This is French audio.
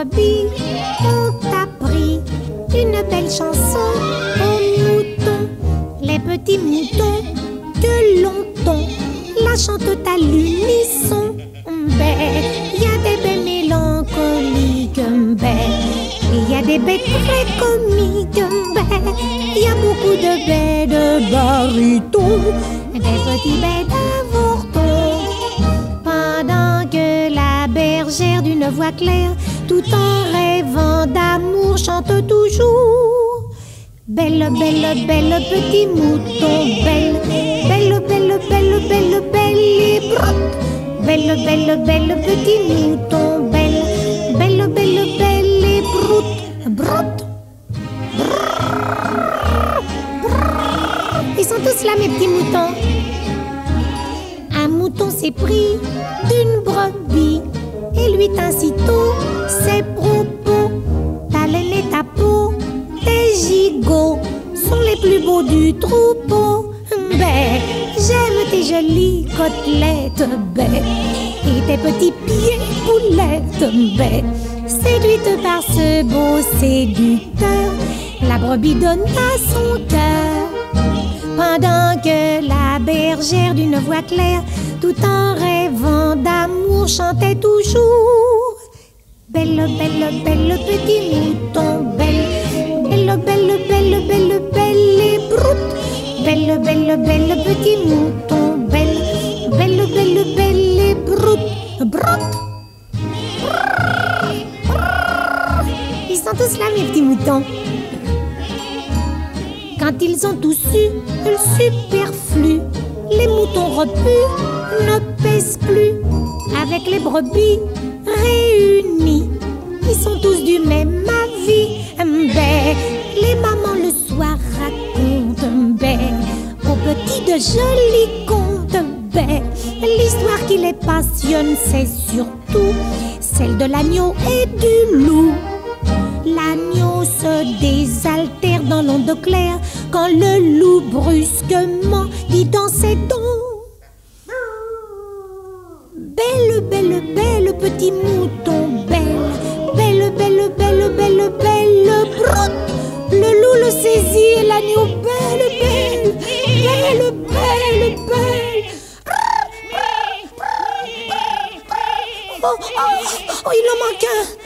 brebis ont appris une belle chanson aux moutons. Les petits moutons que longtemps la chantent à l'unisson. Il y a des baies mélancoliques, il y a des baies très comiques, il y a beaucoup de baies de baryton, des petits baies d'avorton. Pendant que la bergère d'une voix claire, tout en rêvant d'amour, chante toujours: belle, belle, belle, petit mouton, belle, belle, belle, belle, belle, belle et brotte. Belle, belle, belle, petit mouton, belle, belle, belle, belle et broute, broute. Ils sont tous là, mes petits moutons. Un mouton s'est pris d'une brebis et lui tint sitôt ses propos. Ta laine et ta peau, tes gigots sont les plus beaux du troupeau. J'aime tes jolies côtelettes, et tes petits pieds poulettes, séduite par ce beau séducteur, la brebis donne à son cœur. Pendant que la bergère d'une voix claire, tout en rêvant d'amour, chantait toujours: belle, belle, belle, petit mouton, belle, belle, belle, belle, belle, belle et broute. Belle, belle, belle, petit mouton, belle, belle, belle, belle et broute, broute. Ils sont tous là, mes petits moutons. Quand ils ont tous eu le superflu, les moutons repus ne pèsent plus. Avec les brebis réunis, ils sont tous du même avis. Les mamans le soir racontent aux petits de jolis contes. L'histoire qui les passionne, c'est surtout celle de l'agneau et du loup. L'agneau se désaltère dans l'onde claire quand le loup brusquement dit dans ses dents: belle, belle, belle, petit mouton, belle, belle, belle, belle, belle, belle, broute. Le loup le saisit et l'agneau: belle, belle, belle, belle, belle. Oh, il en manque un.